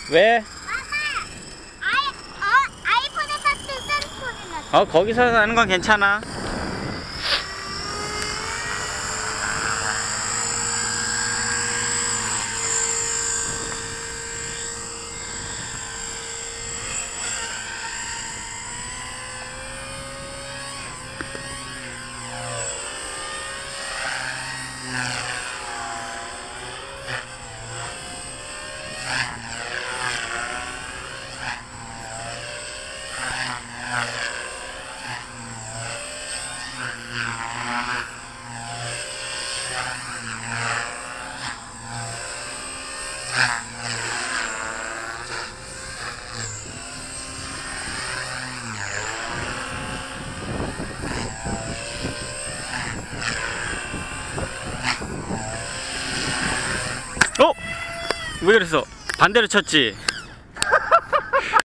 왜? 아이폰에서 쓰는 소리 났어. 거기서 하는 건 괜찮아. 왜 그랬어? 반대로 쳤지?